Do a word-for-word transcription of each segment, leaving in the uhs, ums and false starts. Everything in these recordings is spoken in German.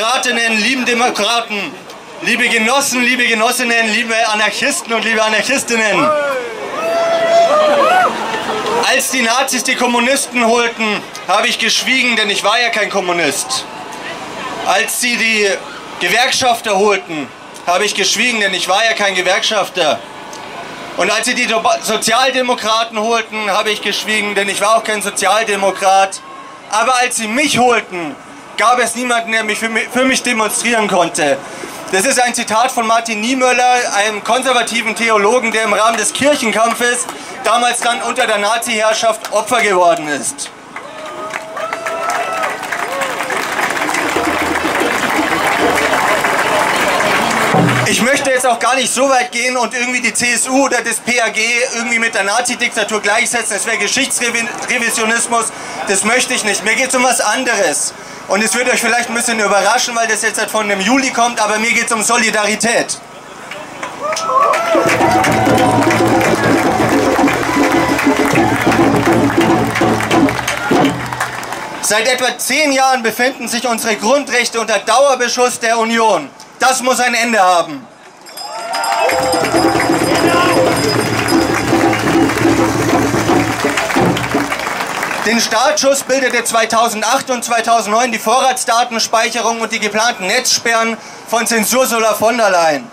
Demokratinnen, lieben Demokraten, liebe Genossen, liebe Genossinnen, liebe Anarchisten und liebe Anarchistinnen. Als die Nazis die Kommunisten holten, habe ich geschwiegen, denn ich war ja kein Kommunist. Als sie die Gewerkschafter holten, habe ich geschwiegen, denn ich war ja kein Gewerkschafter. Und als sie die Sozialdemokraten holten, habe ich geschwiegen, denn ich war auch kein Sozialdemokrat. Aber als sie mich holten, gab es niemanden, der mich für, mich für mich demonstrieren konnte. Das ist ein Zitat von Martin Niemöller, einem konservativen Theologen, der im Rahmen des Kirchenkampfes damals dann unter der Nazi-Herrschaft Opfer geworden ist. Ich möchte jetzt auch gar nicht so weit gehen und irgendwie die C S U oder das P A G irgendwie mit der Nazi-Diktatur gleichsetzen. Das wäre Geschichtsrevisionismus, das möchte ich nicht. Mir geht es um was anderes. Und es wird euch vielleicht ein bisschen überraschen, weil das jetzt halt von dem Juli kommt, aber mir geht es um Solidarität. Seit etwa zehn Jahren befinden sich unsere Grundrechte unter Dauerbeschuss der Union. Das muss ein Ende haben. Den Startschuss bildete zweitausendacht und zweitausendneun die Vorratsdatenspeicherung und die geplanten Netzsperren von Zensur Ursula von der Leyen.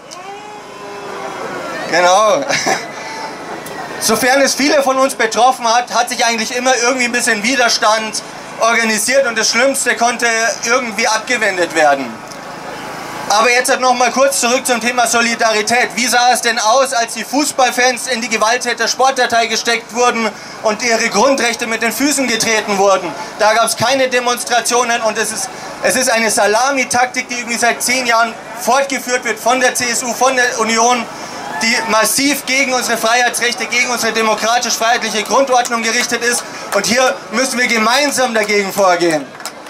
Genau. Sofern es viele von uns betroffen hat, hat sich eigentlich immer irgendwie ein bisschen Widerstand organisiert und das Schlimmste konnte irgendwie abgewendet werden. Aber jetzt noch mal kurz zurück zum Thema Solidarität. Wie sah es denn aus, als die Fußballfans in die Gewalttäter-Sportdatei gesteckt wurden und ihre Grundrechte mit den Füßen getreten wurden? Da gab es keine Demonstrationen und es ist, es ist eine Salamitaktik, die irgendwie seit zehn Jahren fortgeführt wird von der C S U, von der Union, die massiv gegen unsere Freiheitsrechte, gegen unsere demokratisch-freiheitliche Grundordnung gerichtet ist. Und hier müssen wir gemeinsam dagegen vorgehen.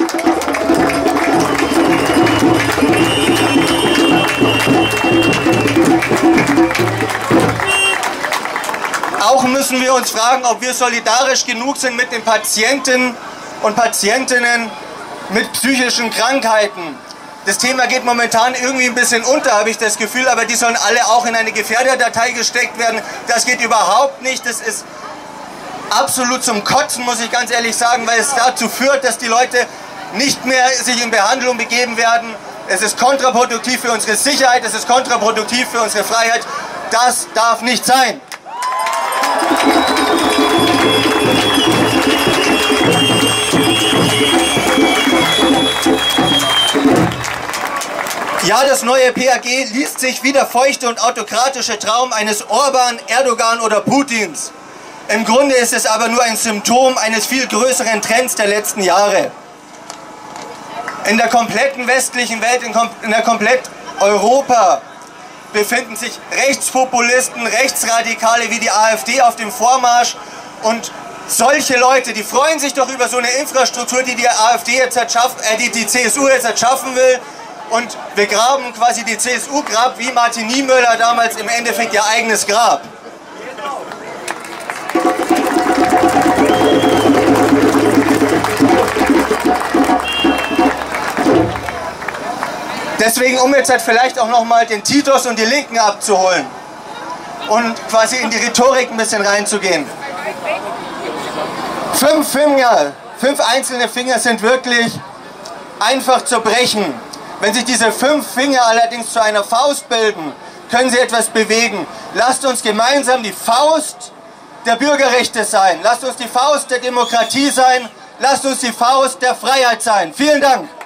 Auch müssen wir uns fragen, ob wir solidarisch genug sind mit den Patienten und Patientinnen mit psychischen Krankheiten. Das Thema geht momentan irgendwie ein bisschen unter, habe ich das Gefühl, aber die sollen alle auch in eine Gefährderdatei gesteckt werden. Das geht überhaupt nicht, das ist absolut zum Kotzen, muss ich ganz ehrlich sagen, weil es dazu führt, dass die Leute nicht mehr sich in Behandlung begeben werden. Es ist kontraproduktiv für unsere Sicherheit, es ist kontraproduktiv für unsere Freiheit. Das darf nicht sein. Ja, das neue P A G liest sich wie der feuchte und autokratische Traum eines Orban, Erdogan oder Putins. Im Grunde ist es aber nur ein Symptom eines viel größeren Trends der letzten Jahre. In der kompletten westlichen Welt, in, kom in der komplett Europa, befinden sich Rechtspopulisten, Rechtsradikale wie die AfD auf dem Vormarsch. Und solche Leute, die freuen sich doch über so eine Infrastruktur, die die AfD jetzt erschaffen, äh, die die C S U jetzt erschaffen will. Und wir graben quasi die C S U Grab wie Martin Niemöller damals im Endeffekt ihr eigenes Grab. Deswegen, um jetzt halt vielleicht auch nochmal den Titus und die Linken abzuholen und quasi in die Rhetorik ein bisschen reinzugehen. Fünf Finger, fünf einzelne Finger sind wirklich einfach zu brechen. Wenn sich diese fünf Finger allerdings zu einer Faust bilden, können sie etwas bewegen. Lasst uns gemeinsam die Faust der Bürgerrechte sein. Lasst uns die Faust der Demokratie sein. Lasst uns die Faust der Freiheit sein. Vielen Dank.